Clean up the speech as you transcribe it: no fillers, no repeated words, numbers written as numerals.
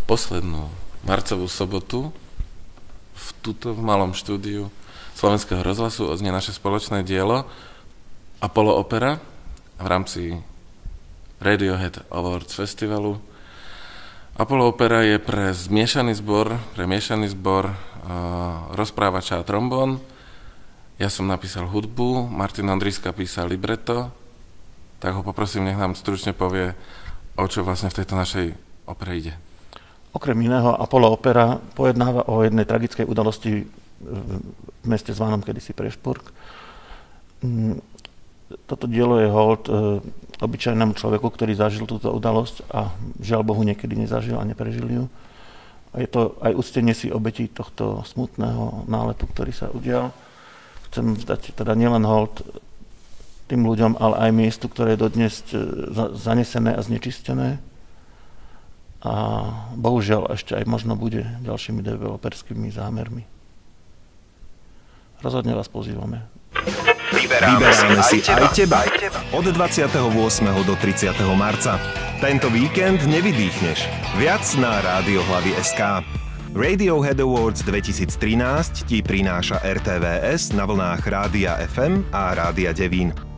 poslednú marcovú sobotu v malom štúdiu Slovenského rozhlasu odznie naše spoločné dielo Apollo Opera v rámci Radiohead Awards festivalu. Apollo Opera je pre miešaný zbor rozprávača a trombón. Ja som napísal hudbu, Martin Ondriska písal libreto, tak ho poprosím, nech nám stručne povie, o čo vlastne v tejto našej opere ide. Okrem iného, Apollo Opera pojednáva o jednej tragickej udalosti v meste zvanom kedysi Prešpurk. Toto dielo je hold obyčajnému človeku, ktorý zažil túto udalosť a žiaľ Bohu niekedy nezažil a neprežil ju. A je to aj uctenie si obetí tohto smutného náletu, ktorý sa udial. Chcem vzdať teda nielen hold tým ľuďom, ale aj miestu, ktoré je dodnes zanesené a znečistené. A bohužiaľ ešte aj možno bude ďalšími developerskými zámermi. Rozhodne vás pozývame. Vyberáme si aj teba. Od 28. do 30. marca. Tento víkend nevydýchneš. Viac na Radiohlavy.sk. Radiohead Awards 2013 ti prináša RTVS na vlnách Rádia FM a Rádia Devín.